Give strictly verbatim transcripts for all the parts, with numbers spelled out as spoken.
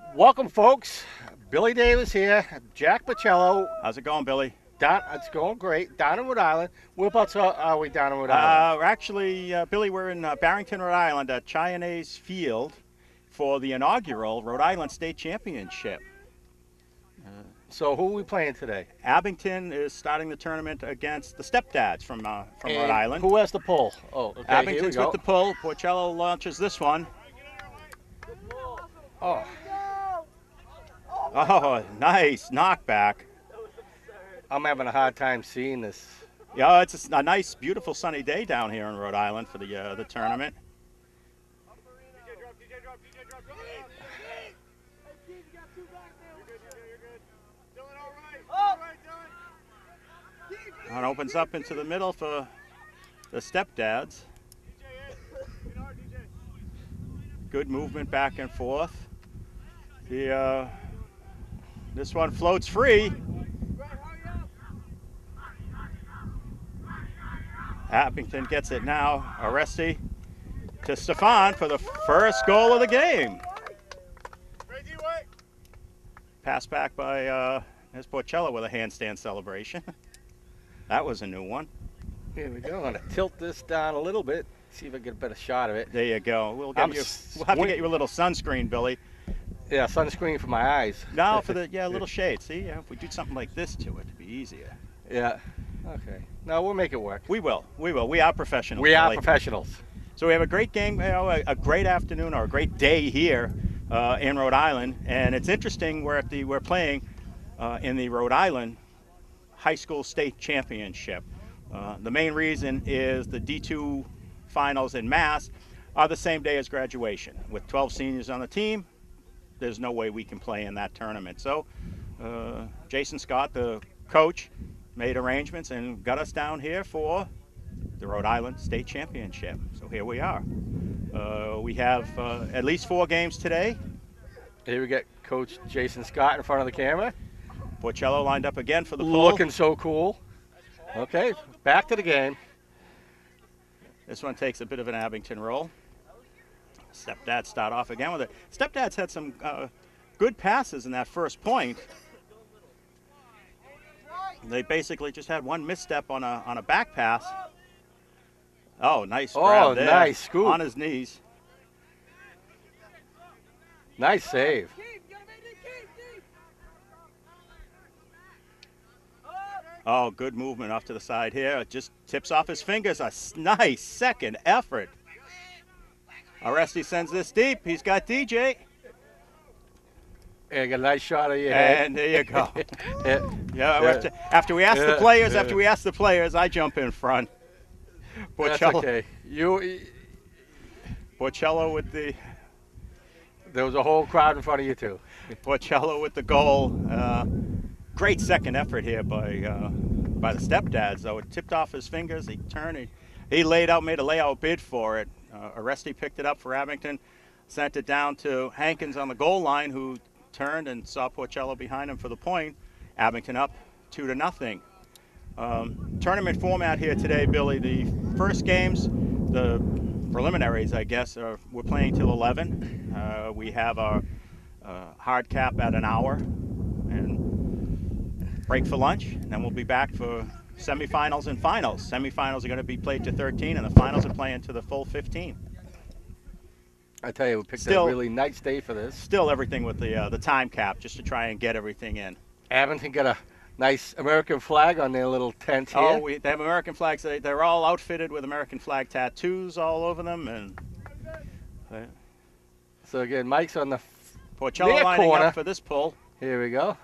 Welcome, folks. Billy Davis here. Jack Pacello. How's it going, Billy? Down, it's going great. Down in Rhode Island. Whereabouts are, are we down in Rhode Island? Uh, we're actually, uh, Billy, we're in uh, Barrington, Rhode Island at Cheyennes Field for the inaugural Rhode Island State Championship. So who are we playing today? Abington is starting the tournament against the Stepdads from uh, from And Rhode Island. Who has the pull? Oh, okay. Abington's here we with the go. pull. Porcello launches this one. Oh, Oh, nice knockback. I'm having a hard time seeing this. Yeah, it's a, a nice, beautiful sunny day down here in Rhode Island for the uh, the tournament. And opens up into the middle for the Stepdads. Good movement back and forth. The uh, this one floats free. Abington gets it now. Aresti to Stefan for the first goal of the game. Pass back by uh, there's Porcello with a handstand celebration. That was a new one. Here we go. I'm gonna tilt this down a little bit. See if I get a better shot of it. There you go. We'll get I'm you. We'll have to get you a little sunscreen, Billy. Yeah, sunscreen for my eyes. Now for the yeah, a little shade. See, yeah, if we do something like this to it, it'd be easier. Yeah. Okay. No, we'll make it work. We will. We will. We are professionals. We are Billy. professionals. So we have a great game, you know, a, a great afternoon or a great day here uh, in Rhode Island, and it's interesting. We're at the we're playing uh, in the Rhode Island High School State Championship. Uh, the main reason is the D two finals in Mass are the same day as graduation. With twelve seniors on the team, there's no way we can play in that tournament. So uh, Jason Scott, the coach, made arrangements and got us down here for the Rhode Island State Championship. So here we are. Uh, we have uh, at least four games today. Here we get Coach Jason Scott in front of the camera. Porcello lined up again for the pull. Looking so cool. Okay, back to the game. This one takes a bit of an Abington roll. Stepdads start off again with it. Stepdads had some uh, good passes in that first point. They basically just had one misstep on a on a back pass. Oh, nice grab Oh, there. nice scoop. On his knees. Nice save. Oh, good movement off to the side here. It just tips off his fingers. A s- nice second effort. Aresti sends this deep. He's got D J. And got a nice shot of your head. And there you go. Yeah. Yeah, Yeah. after, after we ask the Yeah. players, Yeah. after we ask the players, I jump in front. That's Porcello, okay. You, Porcello with the there was a whole crowd in front of you too. Porcello with the goal. Uh, great second effort here by uh, by the Stepdads, though. It tipped off his fingers. He turned. He, he laid out, made a layout bid for it. Uh, Aresti picked it up for Abington, sent it down to Hankins on the goal line, who turned and saw Porcello behind him for the point. Abington up two to nothing. Um, tournament format here today, Billy. The first games, the preliminaries, I guess, are, we're playing till eleven. Uh, we have our uh, hard cap at an hour and break for lunch, and then we'll be back for semifinals and finals. Semifinals are going to be played to thirteen, and the finals are playing to the full fifteen. I tell you, we picked Still- a really nice day for this. Still everything with the uh, the time cap, just to try and get everything in. Abington got a nice American flag on their little tent here. Oh, we, they have American flags. They, they're all outfitted with American flag tattoos all over them, and uh, So again, Mike's on the f- Porcello near lining corner. up for this pull. Here we go.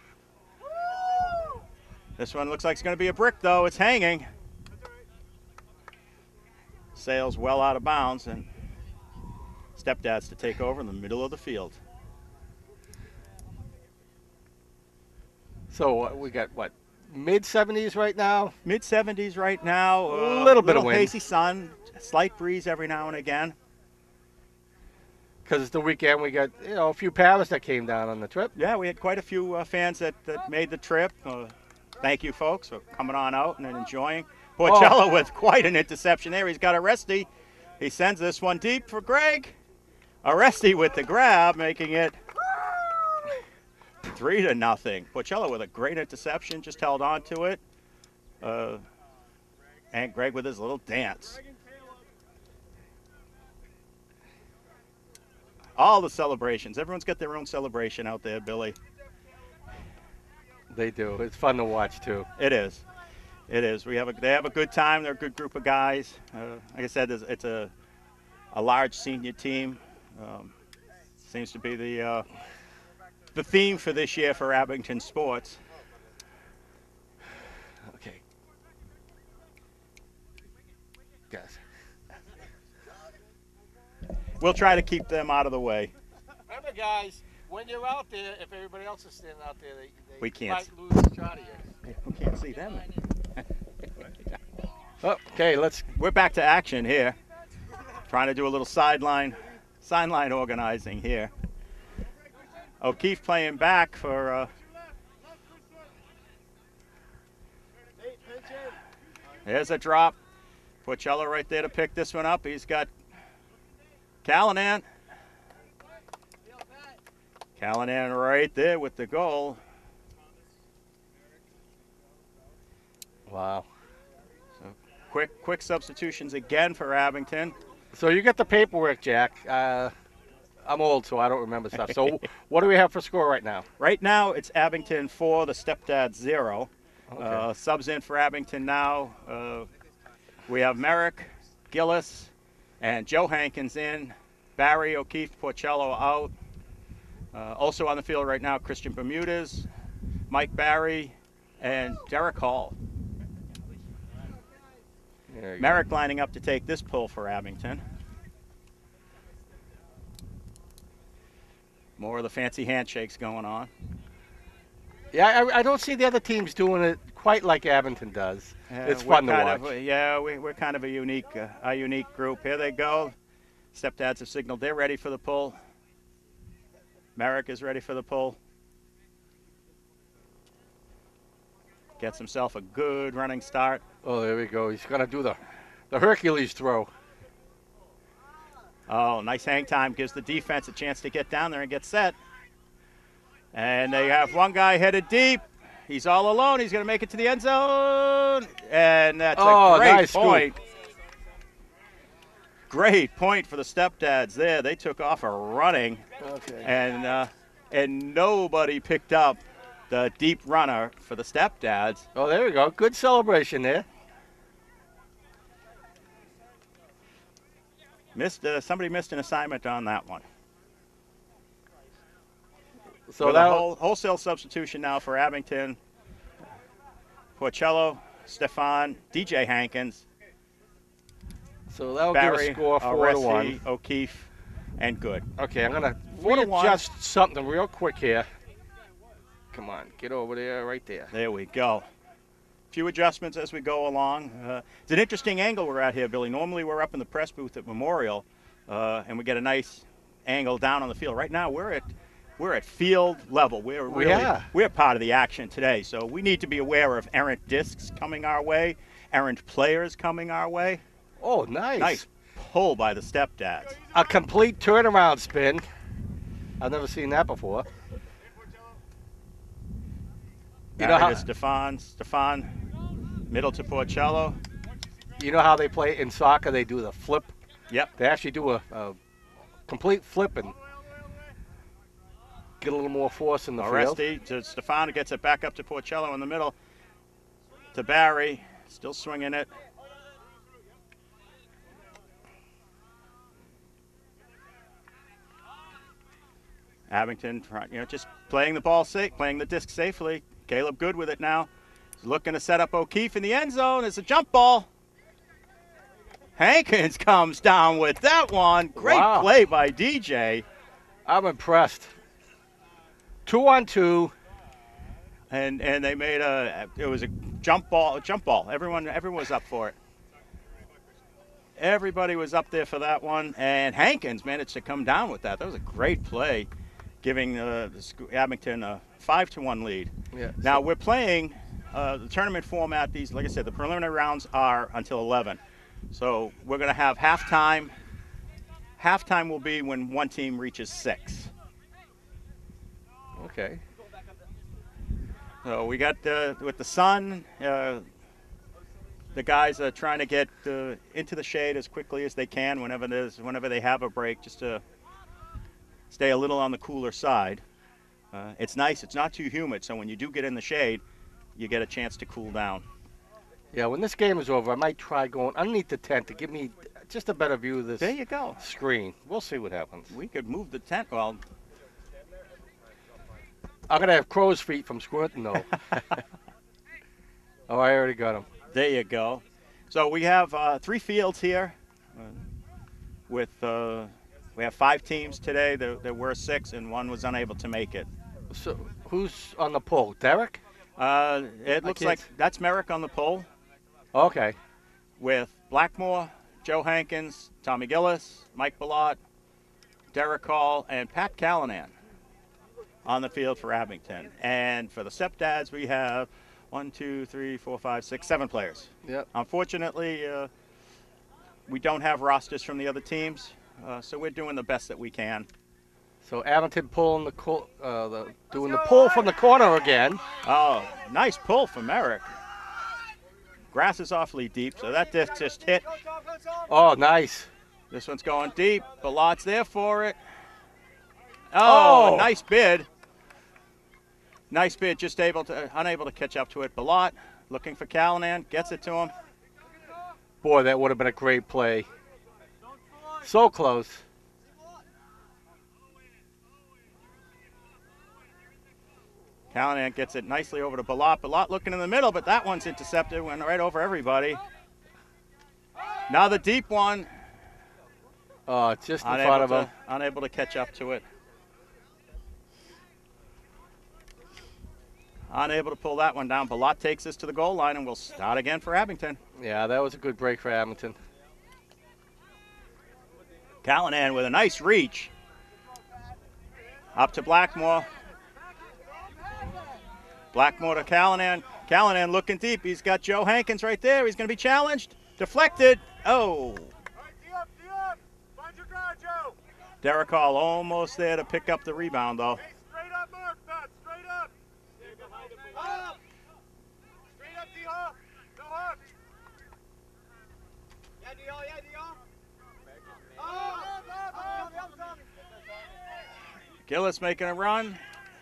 This one looks like it's going to be a brick, though. It's hanging. Sails well out of bounds, and Stepdads to take over in the middle of the field. So uh, we got what, mid seventies right now? Mid seventies right now. A uh, little bit of wind. hazy sun, slight breeze every now and again. Because it's the weekend, we got you know a few Paris that came down on the trip. Yeah, we had quite a few uh, fans that, that made the trip. Uh, thank you, folks, for coming on out and enjoying. Porcello Oh. with quite an interception there. He's got Aresti. He sends this one deep for Greg. Aresti with the grab, making it Three to nothing. Porcello with a great interception, just held on to it. Uh, and Greg with his little dance. All the celebrations. Everyone's got their own celebration out there, Billy. They do. It's fun to watch too. It is. It is. We have a. They have a good time. They're a good group of guys. Uh, like I said, it's, it's a a large senior team. Um, seems to be the uh, the theme for this year for Abington sports. Okay. Guys. We'll try to keep them out of the way. Remember, guys, when you're out there, if everybody else is standing out there, they, they we can't. might lose a shot of you. We can't see them. Oh, okay, let's. We're back to action here. Trying to do a little sideline, sideline organizing here. O'Keefe playing back for. Uh, there's a drop. Porcello right there to pick this one up. He's got Callanan. Callanan right there with the goal. Wow. So quick, quick substitutions again for Abington. So you get the paperwork, Jack. Uh, I'm old, so I don't remember stuff. So what do we have for score right now? Right now, it's Abington four, the Stepdads zero. Okay. Uh, subs in for Abington now. Uh, we have Merrick, Gillis, and Joe Hankins in. Barry, O'Keefe, Porcello out. Uh, also on the field right now, Christian Bermudez, Mike Barry, and Derek Hall. Merrick lining up to take this pull for Abington. More of the fancy handshakes going on. Yeah, I, I don't see the other teams doing it quite like Abington does. Yeah, it's fun to kind watch. Of, yeah, we, we're kind of a unique, uh, a unique group. Here they go. Stepdads have signaled they're ready for the pull. Merrick is ready for the pull. Gets himself a good running start. Oh, there we go. He's going to do the, the Hercules throw. Oh, nice hang time. Gives the defense a chance to get down there and get set. And they have one guy headed deep. He's all alone. He's going to make it to the end zone. And that's oh, a great nice point. Scoop. Great point for the Stepdads there. They took off a running. Okay. And, uh, and nobody picked up the deep runner for the Stepdads. Oh, there we go. Good celebration there. Missed uh, somebody missed an assignment on that one. So With that a whole, wholesale substitution now for Abington. Porcello, Stefan, D J Hankins, so that'll Barry, give a score four to one. Aresi, O'Keefe, and good. Okay, I'm gonna Four to one. readjust something real quick here. Come on, get over there, right there. There we go. Few adjustments as we go along. Uh, it's an interesting angle we're at here, Billy. Normally we're up in the press booth at Memorial, uh, and we get a nice angle down on the field. Right now we're at we're at field level. We're really Yeah. we're part of the action today, so we need to be aware of errant discs coming our way, errant players coming our way. Oh, nice. Nice pull by the Stepdads. A complete turnaround spin. I've never seen that before. You know Barry how to Stefan, Stefan, middle to Porcello. you know how they play in soccer? They do the flip. Yep. They actually do a, a complete flip and get a little more force in the field. Aresti to Stefan, who gets it back up to Porcello in the middle. To Barry, still swinging it. Abington, you know, just playing the ball safe, playing the disc safely. Caleb good with it now. He's looking to set up O'Keefe in the end zone. It's a jump ball. Hankins comes down with that one. Great Wow. play by D J. I'm impressed. Two on two. And and they made a it was a jump ball, a jump ball. Everyone everyone was up for it. Everybody was up there for that one, and Hankins managed to come down with that. That was a great play, giving uh, the Sc- Abington a five to one lead. Yeah. Now we're playing uh, the tournament format. These, like I said, the preliminary rounds are until eleven, so we're going to have halftime. Halftime will be when one team reaches six. Okay. So we got uh, with the sun. Uh, the guys are trying to get uh, into the shade as quickly as they can whenever there's whenever they have a break, just to stay a little on the cooler side. Uh, it's nice. It's not too humid, so when you do get in the shade, you get a chance to cool down. Yeah, when this game is over, I might try going underneath the tent to give me just a better view of this There you go. screen. We'll see what happens. We could move the tent. Well, I'm going to have crow's feet from squinting, though. Oh, I already got them. there you go. So we have uh, three fields here. Uh, with uh, we have five teams today. There, there were six, and one was unable to make it. So, who's on the pole? Derek? Uh, it looks like that's Merrick on the pole. Okay. With Blackmore, Joe Hankins, Tommy Gillis, Mike Ballot, Derek Hall, and Pat Callanan on the field for Abington. And for the stepdads, we have one, two, three, four, five, six, seven players. Yep. Unfortunately, uh, we don't have rosters from the other teams, uh, so we're doing the best that we can. So Abington pulling the, co uh, the doing the pull from the corner again. Oh, nice pull from Merrick. Grass is awfully deep, so that disc just hit. Oh, nice. This one's going deep. Ballot's there for it. Oh, Oh. nice bid. Nice bid, just able to, unable to catch up to it. Ballot looking for Callanan, gets it to him. Boy, that would have been a great play. So close. Callanan gets it nicely over to Ballot. Ballot looking in the middle, but that one's intercepted, went right over everybody. Now the deep one. Oh, just in front Unable of him. to, unable to catch up to it. Unable to pull that one down. Ballot takes this to the goal line, and we'll start again for Abington. Yeah, that was a good break for Abington. Callanan with a nice reach. Up to Blackmore. Blackmore to Callanan. Callanan looking deep. He's got Joe Hankins right there. He's going to be challenged. Deflected. Oh. Derek Hall almost there to pick up the rebound, though. Straight up, Mark, Pat, straight up. Up. Straight up, D-Hawk. Go Hawk. Yeah, D-Hawk, yeah, D-Hawk. Oh, up, up, up, up. Gillis making a run.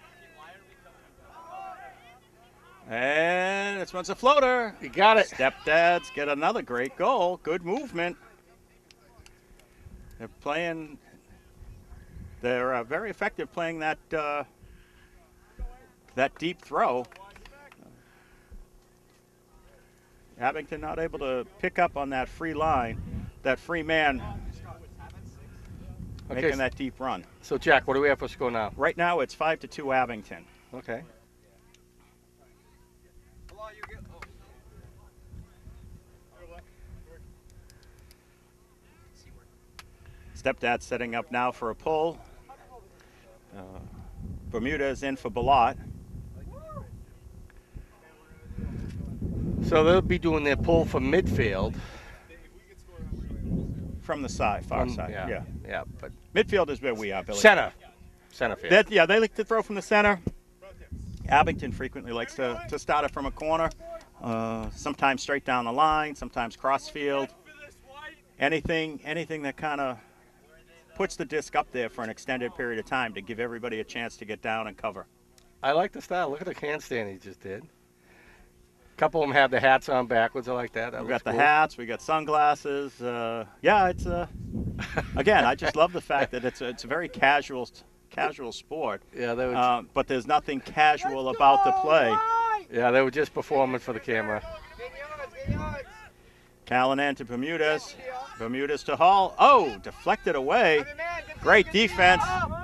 And this one's a floater. You got it. Stepdads get another great goal. Good movement. They're playing. They're uh, very effective playing that uh, that deep throw. Abington not able to pick up on that free line, that free man Okay. making that deep run. So, Jack, what do we have for score now? Right now it's five to two Abington. Okay. Stepdad setting up now for a pull. Uh, Bermuda is in for Ballot. So they'll be doing their pull from midfield. From the side, far Um, side, yeah, yeah. yeah, but Midfield is where we are, Billy. center, center field. That, yeah, they like to throw from the center. Abington frequently likes to, to start it from a corner, uh, sometimes straight down the line, sometimes cross field. Anything, anything that kind of puts the disc up there for an extended period of time to give everybody a chance to get down and cover. I like the style. Look at the handstand he just did. A couple of them have the hats on backwards. I like that. that We got looks the cool. hats, we got sunglasses. Uh, yeah, it's uh, again, I just love the fact that it's a, it's a very casual, casual sport. Yeah, they were. Um, but there's nothing casual about the play. yeah, they were just performing for the camera. Callanan to Bermudez. Bermudez to Hall. Oh, deflected away. Great defense.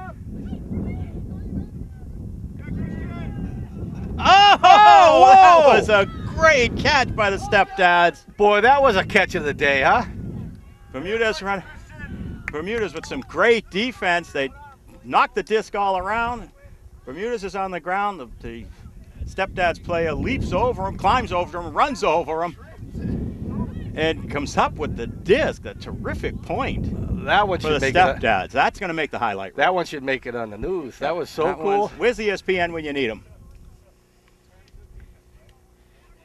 Oh, that was a great catch by the Stepdads. Boy, that was a catch of the day, huh? Bermudez run. Bermudez with some great defense. They knocked the disc all around. Bermudez is on the ground. The, the Stepdads player leaps over him, climbs over him, runs over him, and comes up with the disc. A terrific point That one for should the make it. Stepdads. That's going to make the highlight reel. That one should make it on the news. That was so That cool. one's- Where's E S P N when you need them?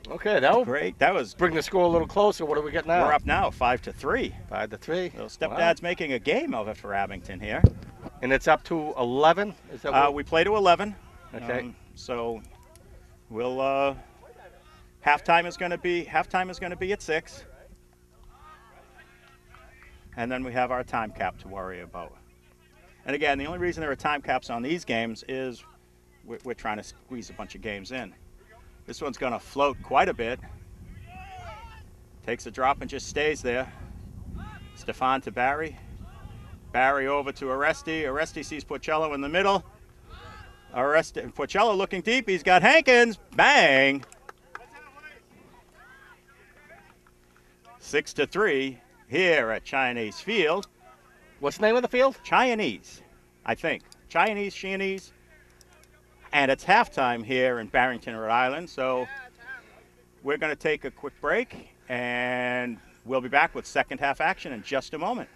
Okay, that will Great. That was. bring the score a little closer. What do we get now? We're up now, five to three. Five to three. So Stepdad's making a game of it for Abington here. And it's up to eleven. Is that Uh, what? we play to eleven. Okay. Um, so we'll. Uh, halftime is going to be halftime is going to be at six. And then we have our time cap to worry about. And again, the only reason there are time caps on these games is we're, we're trying to squeeze a bunch of games in. This one's going to float quite a bit. Takes a drop and just stays there. Stefan to Barry. Barry over to Aresti. Aresti sees Porcello in the middle. Aresti, Porcello looking deep. He's got Hankins. Bang! Six to three here at Chinese Field. What's the name of the field? Chinese, I think. Chinese, Chinese. And it's halftime here in Barrington, Rhode Island. So we're going to take a quick break, and we'll be back with second half action in just a moment.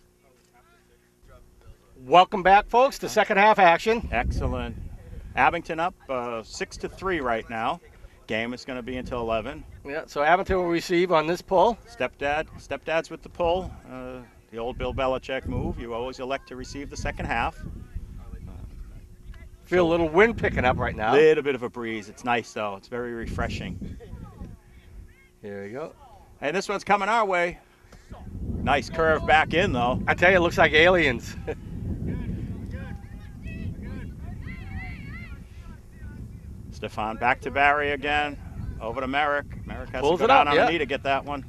Welcome back, folks, to second half action. Excellent. Abington up uh, six to three right now. Game is going to be until eleven. Yeah, so Abington will receive on this pull. Stepdad, Stepdad's with the pull. Uh, the old Bill Belichick move. You always elect to receive the second half. Feel a little wind picking up right now. Little bit of a breeze. It's nice though. It's very refreshing. Here we go. And this one's coming our way. Nice curve back in though. I tell you, it looks like aliens. Stefan back to Barry again. Over to Merrick. Merrick has Pulls to go it down up, on yeah. a knee to get that one.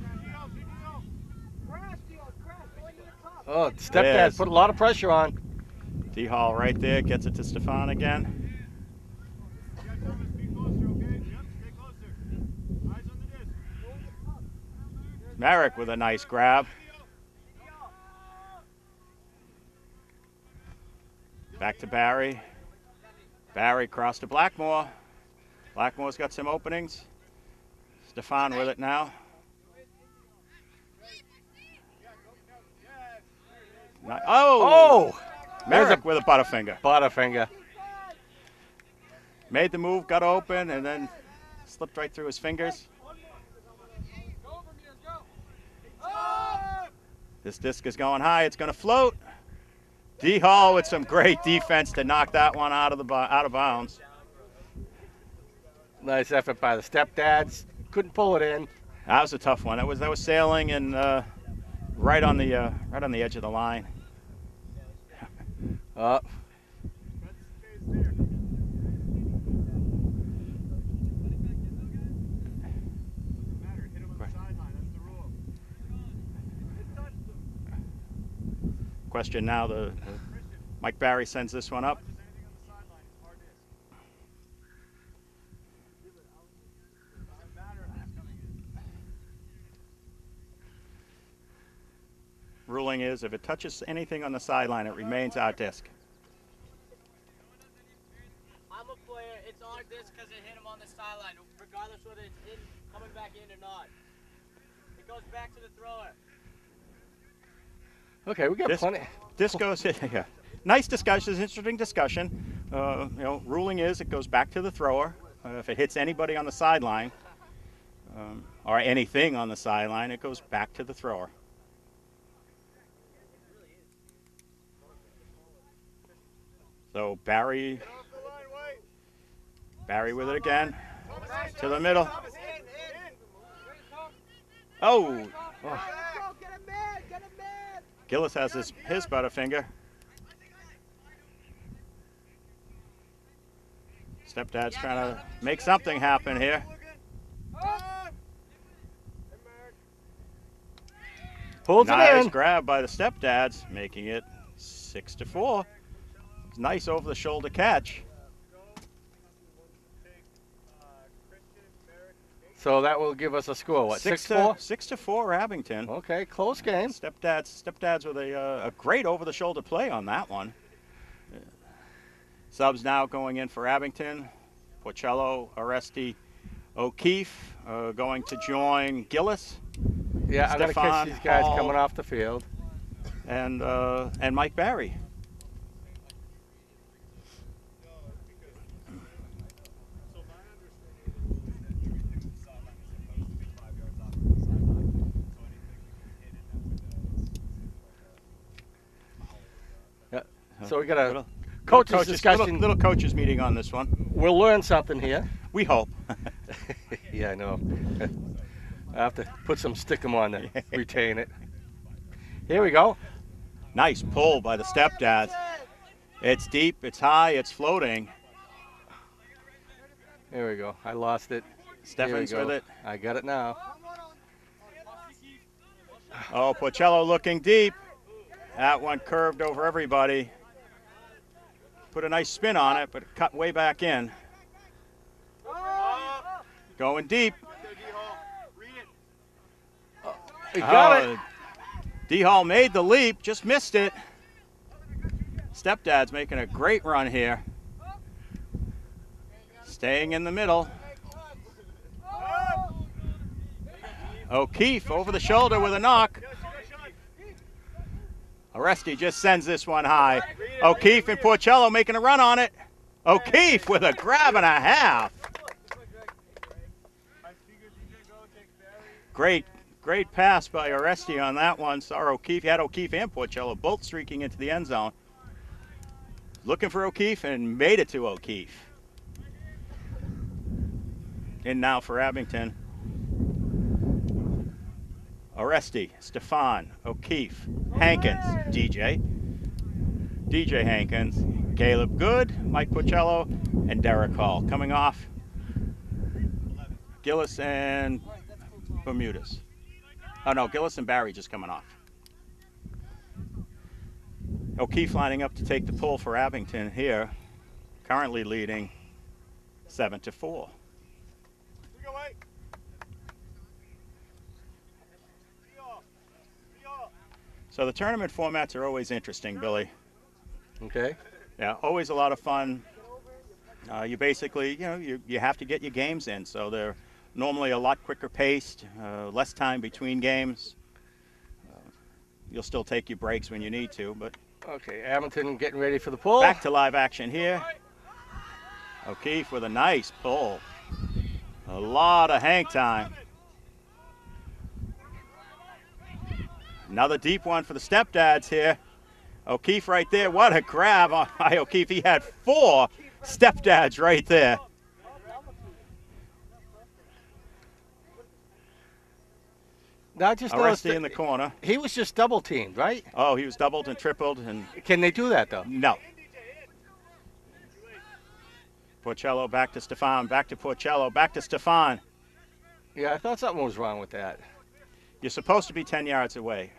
Oh, Yes. Stepdad put a lot of pressure on. D-Hall right there gets it to Stefan again. Merrick with a nice grab. Back to Barry. Barry across to Blackmore. Blackmore's got some openings. Stefan with it now. Ni- Oh! Oh! Merrick with a butterfinger. Butterfinger. Made the move, got open, and then slipped right through his fingers. This disc is going high. It's going to float. D Hall with some great defense to knock that one out of the out of bounds. Nice effort by the Stepdads. Couldn't pull it in. That was a tough one. That was that was sailing and uh, right on the uh, right on the edge of the line. Oh. Question now, the Mike Barry sends this one up. Ruling is if it touches anything on the sideline, it remains our disc. I'm a player. It's our disc because it hit him on the sideline, regardless whether it's in, coming back in or not. It goes back to the thrower. Okay, we got This, plenty. this goes, yeah. Nice discussion, interesting discussion. Uh, you know, ruling is it goes back to the thrower. Uh, if it hits anybody on the sideline, um, or anything on the sideline, it goes back to the thrower. So Barry, Barry with it again, to the middle. Oh, oh. Gillis has his, his butterfinger. Stepdad's trying to make something happen here. Pulls Nice it in. grab by the Stepdads, making it six to four. Nice over the shoulder catch. So that will give us a score. What, six, to four? six to four, Abington. Okay, close game. Stepdads, Stepdads with a, uh, a great over-the-shoulder play on that one. Subs now going in for Abington. Porcello, Aresti, O'Keefe uh, going to join Gillis Yeah, I'm going to catch Stefan these guys Hall. coming off the field. and uh, and Mike Barry. So we got a little, coaches, little coaches discussion. Little, little coaches meeting on this one. We'll learn something here. We hope. Yeah, I know. I have to put some stickum on to retain it. Here we go. Nice pull by the stepdads. It's deep, it's high, it's floating. Here we go. I lost it. Steffens Here we go. with it. I got it now. Oh, Porcello looking deep. That one curved over everybody. Put a nice spin on it, but it cut way back in. Going deep. We got oh, it. D-Hall made the leap, just missed it. Stepdad's making a great run here. Staying in the middle. O'Keefe over the shoulder with a knock. Oresti just sends this one high. O'Keefe and Porcello making a run on it. O'Keefe with a grab and a half. Great, great pass by Oresti on that one. Saw O'Keefe, had O'Keefe and Porcello both streaking into the end zone. Looking for O'Keefe and made it to O'Keefe. In now for Abington. Oresti, Stefan, O'Keefe, Hankins, D J. D J Hankins, Caleb Good, Mike Porcello, and Derek Hall. Coming off, Gillis and Bermudez. Oh no, Gillis and Barry just coming off. O'Keefe lining up to take the pull for Abington here, currently leading seven to four. So the tournament formats are always interesting, Billy. Okay. Yeah, always a lot of fun. Uh, you basically, you know, you, you have to get your games in, so they're normally a lot quicker paced, uh, less time between games. Uh, you'll still take your breaks when you need to, but... Okay, Abington getting ready for the pull. Back to live action here. O'Keefe with a nice pull. A lot of hang time. Another deep one for the stepdads here. O'Keefe right there. What a grab by O'Keefe. He had four stepdads right there. Now I just noticed Oresti that in the corner. he was just double teamed, right? Oh, he was doubled and tripled, and Can they do that though? no. Porcello back to Stefan, back to Porcello, back to Stefan. Yeah, I thought something was wrong with that. You're supposed to be ten yards away.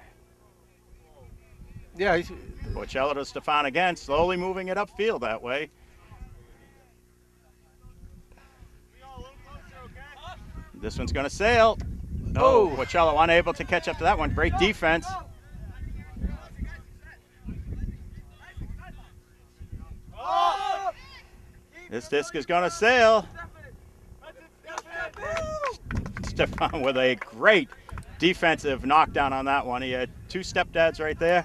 Yeah, he's, Porcello to Stefan again, slowly moving it upfield that way. This one's going to sail. Oh, Porcello unable to catch up to that one. Great defense. This disc is going to sail. Stefan with a great defensive knockdown on that one. He had two stepdads right there.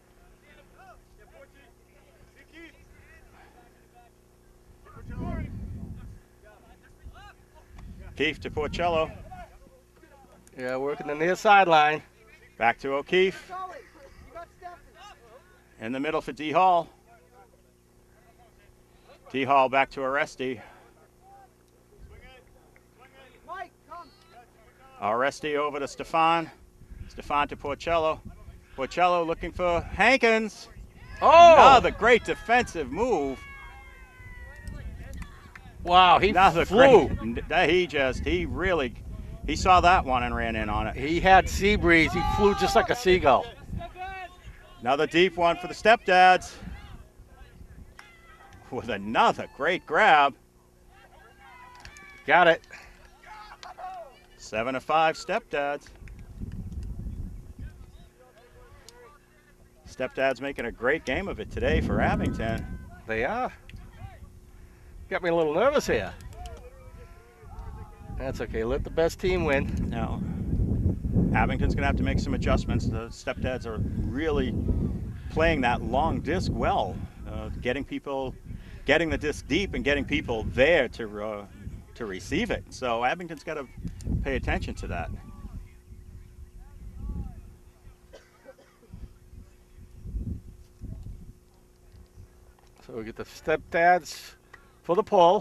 O'Keefe to Porcello. yeah, working the near sideline. Back to O'Keefe. In the middle for D. Hall. D. Hall back to Oresti. Oresti over to Stefan. Stefan to Porcello. Porcello looking for Hankins. Oh! Another great defensive move. Wow, he Another flew. Great, he just, he really, he saw that one and ran in on it. He had sea breeze. He flew just like a seagull. Another deep one for the stepdads. With another great grab. Got it. Seven to five stepdads. Stepdads making a great game of it today for Abington. They are. Got me a little nervous here. That's okay. Let the best team win. Now, Abington's going to have to make some adjustments. The stepdads are really playing that long disc well, uh, getting people, getting the disc deep and getting people there to uh, to receive it. So Abington's got to pay attention to that. So we get the stepdads for the pull.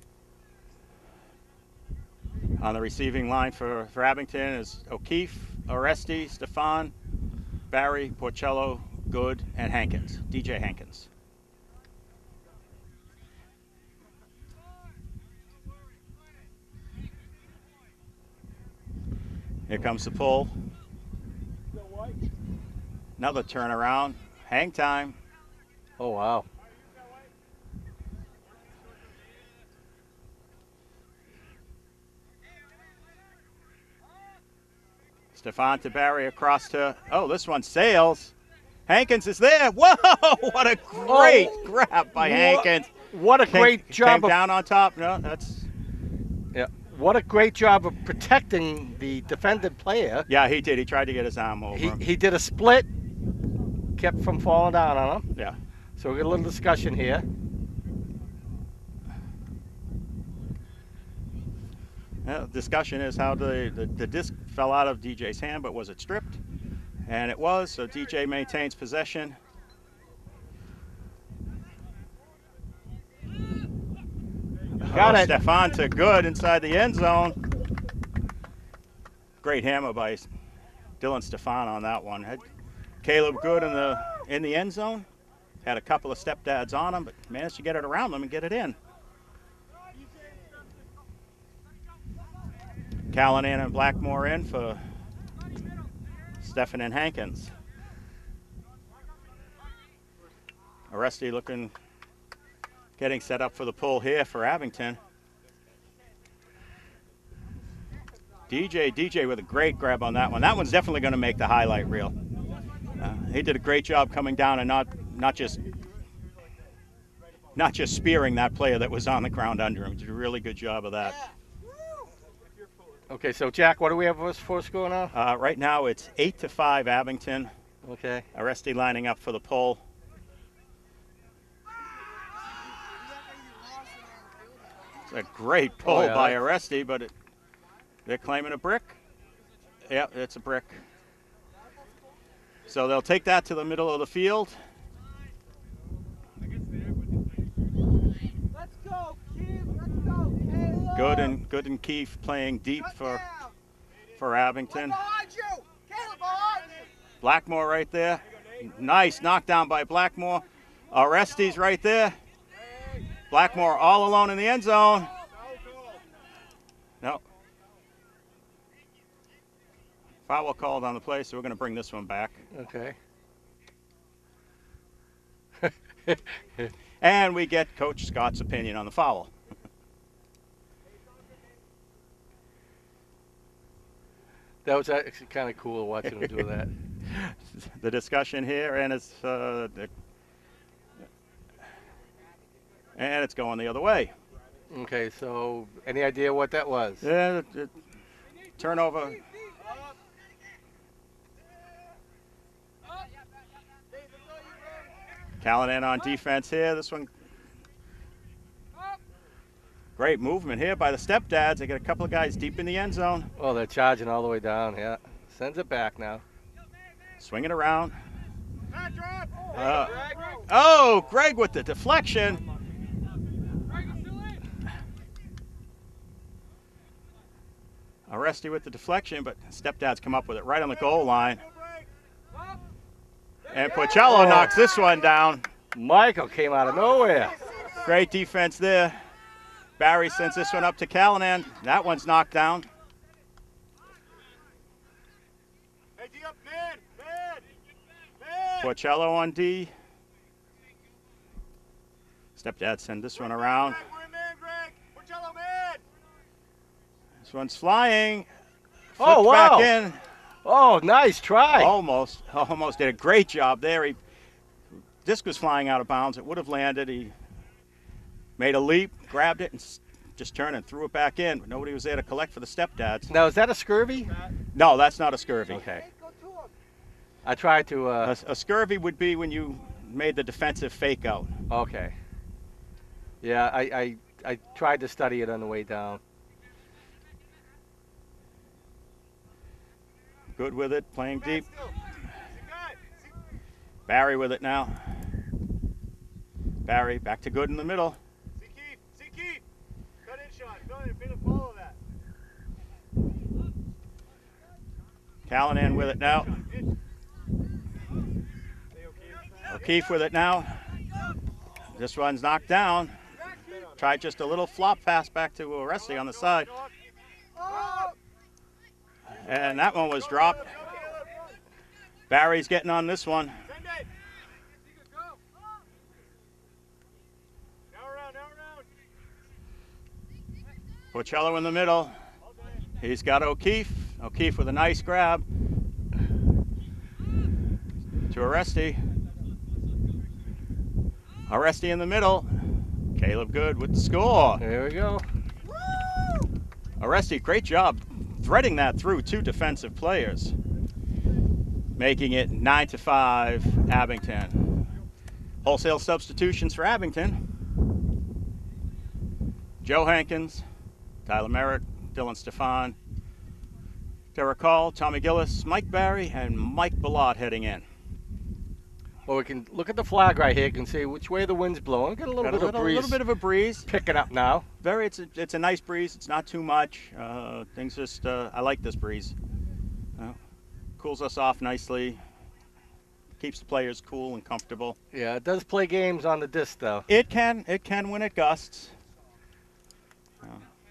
On the receiving line for, for Abington is O'Keefe, Oresti, Stefan, Barry, Porcello, Good, and Hankins, D J Hankins. Here comes the pull. Another turnaround. Hang time. Oh, wow. Stefan to Barry across to, oh, this one sails. Hankins is there. Whoa, what a great Oh, grab by wha- Hankins. What a Came- great job Came of down on top. No, that's, yeah. What a great job of protecting the defended player. yeah, he did. He tried to get his arm over He him. he did a split, kept from falling down on him. Yeah. So we got a little discussion here. Yeah, discussion is how the, the, the disc fell out of D J's hand, but was it stripped? And it was, so D J maintains possession. Got Oh, it. Stefan to Good inside the end zone. Great hammer by Dylan Stefan on that one. Had Caleb Good in the in the end zone. Had a couple of stepdads on him, but managed to get it around them and get it in. Callanan and Blackmore in for Stefan and Hankins. Oresti looking, getting set up for the pull here for Abington. D J, D J with a great grab on that one. That one's definitely going to make the highlight reel. Uh, he did a great job coming down and not not just not just spearing that player that was on the ground under him. He did a really good job of that. Okay, so Jack, what do we have for for score now? Uh, right now it's eight to five Abington. Okay. Oresti lining up for the pull. It's a great pull Oh, yeah, by that's- Oresti, but it, they're claiming a brick. Yep, it's a brick. So they'll take that to the middle of the field. Let's go, Keith. Let's go, Caleb. Good and Good and Keefe playing deep for Touchdown. for Abington. Behind you. Caleb, behind you. Blackmore right there. Nice knockdown by Blackmore. Oresti's right there. Blackmore all alone in the end zone. No. Foul called on the play, so we're going to bring this one back. Okay. And we get Coach Scott's opinion on the foul. That was actually kind of cool watching him do that. The discussion here, and it's uh, the, and it's going the other way. Okay, so any idea what that was? Yeah, it- it- turnover. Callanan on defense here. This one, great movement here by the stepdads. They get a couple of guys deep in the end zone. Oh, they're charging all the way down. Yeah, sends it back now. Swing it around. Pat drop. Uh, oh, Greg with the deflection. Oresti with the deflection, but stepdads come up with it right on the goal line. And Porcello knocks this one down. Michael came out of nowhere. Great defense there. Barry sends this one up to Callanan. That one's knocked down. Hey, D up, man, man, man. Porcello on D. Stepdad send this one around. Greg, we're in man, Greg. Porcello, man. This one's flying. Oh, Flipped wow. back in. Oh, nice try. Almost, almost did a great job there. He, disc was flying out of bounds. It would have landed. He made a leap, grabbed it, and s- just turned and threw it back in. But nobody was there to collect for the stepdads. Now, is that a scurvy? No, that's not a scurvy. Okay. I tried to, uh, A, a scurvy would be when you made the defensive fake out. okay. Yeah, I, I, I tried to study it on the way down. Good with it, playing Man, deep. still. See, guy. See, Barry with it now. Barry back to Good in the middle. See Keith, see Keith. Cut in, Sean. Fill in, fin- follow that. Callanan with it now. O'Keefe with it now. This one's knocked down. Tried just a little flop pass back to Oresti on the side. And that one was dropped. Barry's getting on this one. Porcello in the middle. He's got O'Keefe. O'Keefe with a nice grab. To Oresti. Oresti in the middle. Caleb Good with the score. There we go. Oresti, great job threading that through two defensive players. Making it nine to five Abington. Wholesale substitutions for Abington. Joe Hankins, Tyler Merrick, Dylan Stefan, Derek Hall, Tommy Gillis, Mike Barry, and Mike Ballard heading in. Well, we can look at the flag right here. You can see which way the wind's blowing. Got a little Got bit a little, of breeze. little bit of a breeze. Picking up now. Very, it's a, it's a nice breeze. It's not too much. Uh, things just, uh, I like this breeze. Uh, cools us off nicely. Keeps the players cool and comfortable. Yeah, it does play games on the disc, though. It can, it can when it gusts. Uh,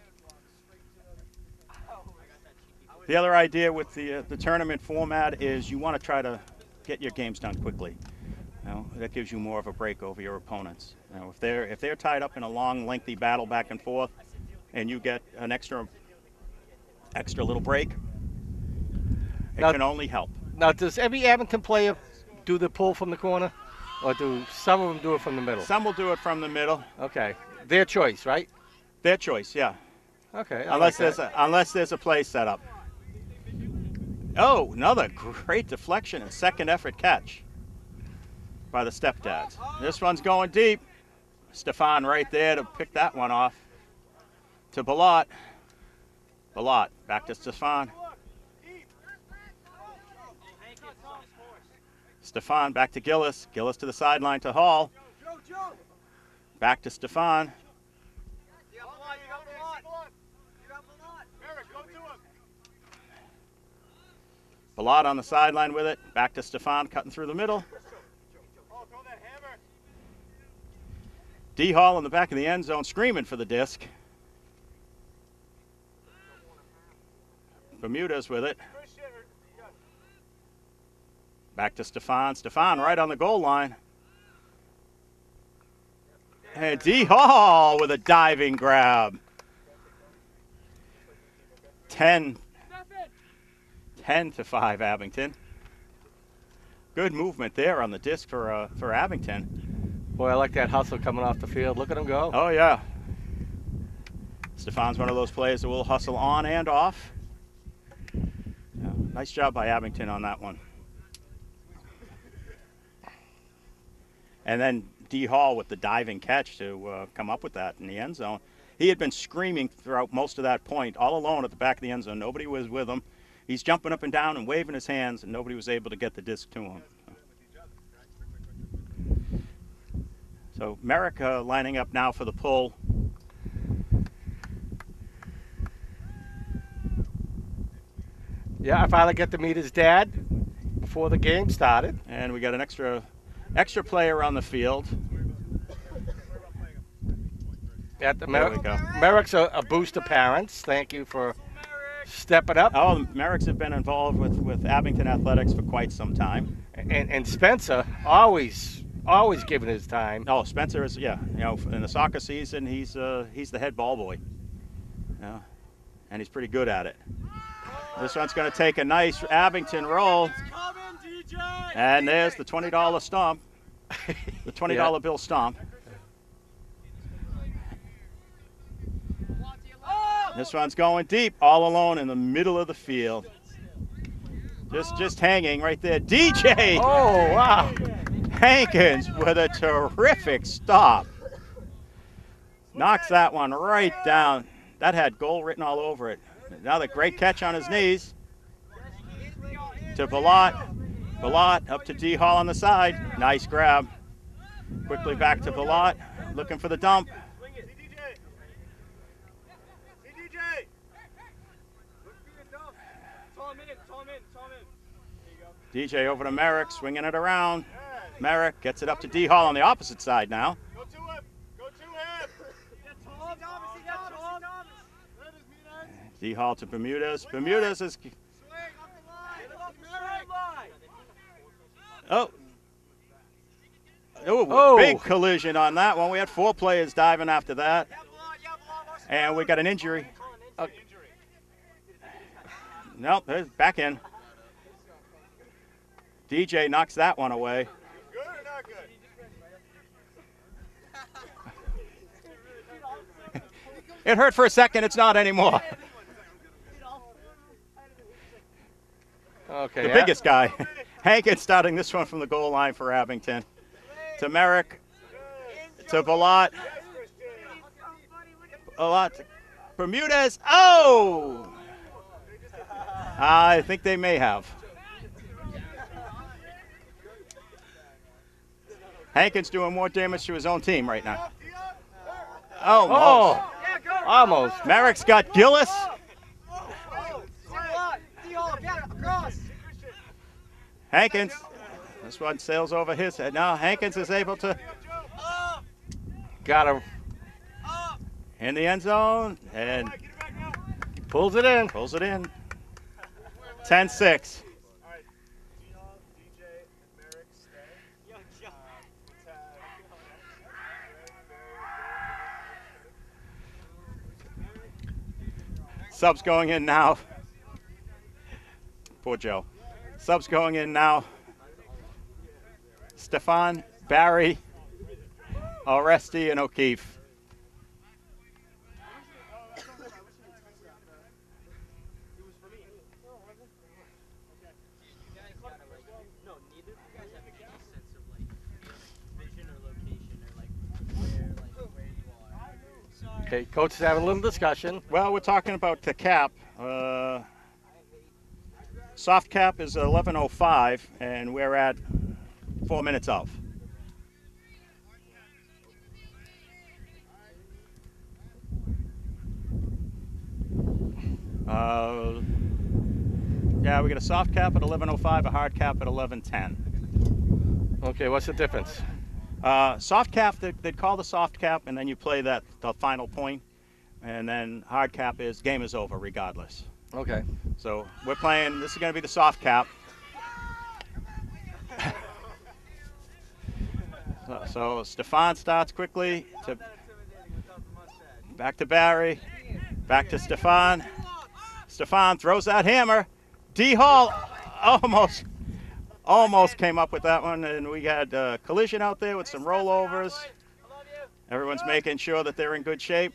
the other idea with the uh, the tournament format is you want to try to get your games done quickly. You know, that gives you more of a break over your opponents. You know, if they're if they're tied up in a long, lengthy battle back and forth, and you get an extra extra little break, it Now- can only help. Now, does every Abington player do the pull from the corner? Or do some of them do it from the middle? Some will do it from the middle. Okay. Their choice, right? Their choice, yeah. Okay. I Unless like there's that. a, unless there's a play set up. Oh, another great deflection and second effort catch by the stepdads. This one's going deep. Stefan right there to pick that one off. To Ballot. Ballot back to Stefan. Stefan back to Gillis. Gillis to the sideline to Hall. Back to Stefan. Ballot on the sideline with it. Back to Stefan, cutting through the middle. D. Hall in the back of the end zone, screaming for the disc. Bermuda's with it. Back to Stefan. Stefan right on the goal line. And D. Hall with a diving grab. Ten. ten to five Abington. Good movement there on the disc for uh, for Abington. Boy, I like that hustle coming off the field. Look at him go. Oh, yeah. Stefan's one of those players that will hustle on and off. Yeah, nice job by Abington on that one. And then D. Hall with the diving catch to uh, come up with that in the end zone. He had been screaming throughout most of that point, all alone at the back of the end zone. Nobody was with him. He's jumping up and down and waving his hands, and nobody was able to get the disc to him. So Merrick uh, lining up now for the pull. Yeah, I finally got to meet his dad before the game started. And we got an extra extra player on the field. At the There we Merrick, go. Merrick's a, a boost of parents. Thank you for stepping up. Oh, the Merricks have been involved with, with Abington Athletics for quite some time. And, and Spencer, always, always giving his time. Oh, Spencer is, yeah, you know, in the soccer season, he's uh, he's the head ball boy. Yeah, and he's pretty good at it. This one's going to take a nice Abington roll. And there's the twenty dollar stomp, the twenty dollar Yeah. bill stomp. This one's going deep, all alone in the middle of the field. Just, just hanging right there. D J Oh, wow. Hankins with a terrific stop. Knocks that one right down. That had goal written all over it. Another great catch on his knees. To Ballot. Ballot up to D. Hall on the side. Nice grab. Quickly back to Velat, looking for the dump. C D J. C D J. Look for your dump. Throw him in, throw him in, throw him in. There you go. D J over to Merrick, swinging it around. Merrick gets it up to D Hall on the opposite side now. Go to him. Go to him. Tom, Thomas, he got Tom. That is me, man. D Hall to Bermudez. Bermudez is. Swing up the line. Get off the straight line. Oh. Oh, Oh. big collision on that one. We had four players diving after that. Yeah, Belon, yeah, Belon, most And we got an injury. Uh, Nope, there's back in. D J knocks that one away. Good or not good? It hurt for a second, it's not anymore. Okay. The yeah. biggest guy. Hankins starting this one from the goal line for Abington. To Merrick. To Velat. Velat. to Bermudez. Oh! I think they may have. Hankins doing more damage to his own team right now. Oh, Oh, almost. Merrick's got Gillis. Hankins. This one sails over his head. Now Hankins is able to Got him. in the end zone and Pulls it in. pulls it in. ten six. All right. D-Hall, D J, and Merrick stay. Subs going in now. Poor Joe. Subs going in now. Stefan, Barry, Oresti, and O'Keefe. No, neither of you guys have any sense of like vision or location or like where like where you are. Okay, coach is having a little discussion. Well, we're talking about the cap. Uh, soft cap is eleven oh five, and we're at four minutes of. Uh, yeah, we got a soft cap at eleven oh five, a hard cap at eleven ten. Okay, what's the difference? Uh, soft cap, they, they'd call the soft cap, and then you play that the final point, and then hard cap is game is over regardless. Okay. So we're playing. This is going to be the soft cap. so, so Stefan starts quickly to back to Barry, back to Stefan. Stefan throws that hammer. D Hall almost, almost came up with that one, and we had a collision out there with some rollovers. Everyone's making sure that they're in good shape.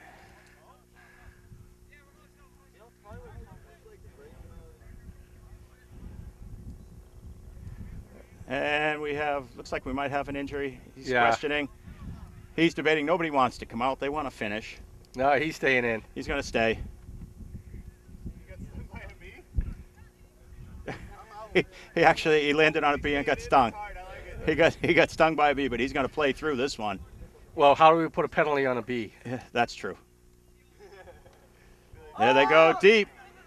And we have, looks like we might have an injury. He's Yeah. questioning. He's debating. Nobody wants to come out. They want to finish. No, he's staying in. He's going to stay. You got stung by a bee? He, he actually he landed on a bee and got stung. Hard, I like it. He got he got stung by a bee, but he's going to play through this one. Well, how do we put a penalty on a B? Yeah, that's true. There they go, deep.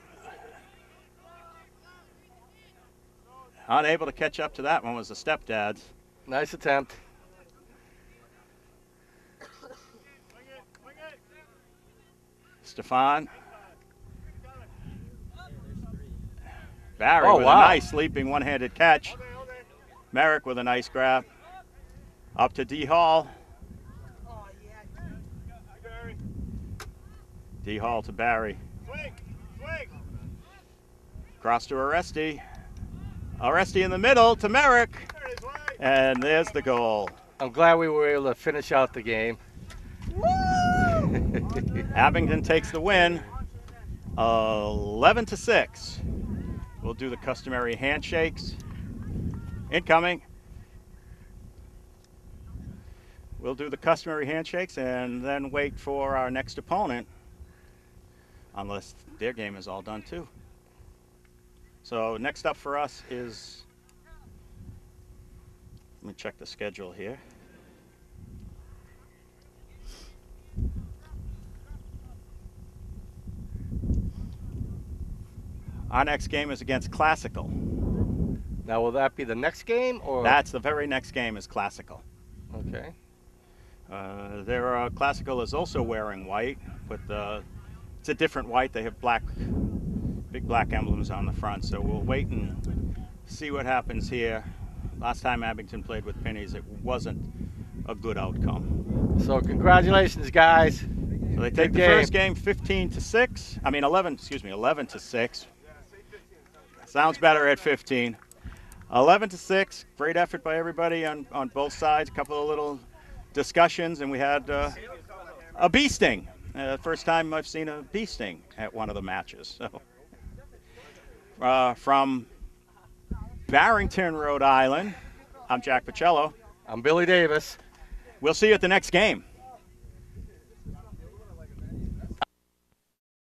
Unable to catch up to that one was the stepdads. Nice attempt. Swing it, swing it. Stefan. Barry Oh, with wow. a nice leaping one-handed catch. Hold it, hold it. Merrick with a nice grab. Up to D Hall. Barry. D Hall to Barry. Swing, swing. Cross to Oresti. Oresti in the middle to Merrick. There it is, right. And there's the goal. I'm glad we were able to finish out the game. Abington takes the win. eleven to six. We'll do the customary handshakes. Incoming. We'll do the customary handshakes and then wait for our next opponent. Unless their game is all done too. So next up for us is, let me check the schedule here. Our next game is against Classical. Now, will that be the next game, or? That's the very next game is Classical. Okay. Uh, their uh, Classical is also wearing white, but uh, it's a different white. They have black, big black emblems on the front. So we'll wait and see what happens here. Last time Abington played with pennies, it wasn't a good outcome. So congratulations, guys. So they take Good the game. first game fifteen to six. I mean eleven. Excuse me, eleven to six. Sounds better at fifteen. eleven to six. Great effort by everybody on on both sides. A couple of little discussions, and we had uh, a bee sting. Uh, first time I've seen a bee sting at one of the matches. So uh, from Barrington, Rhode Island, I'm Jack Pacello. I'm Billy Davis. We'll see you at the next game.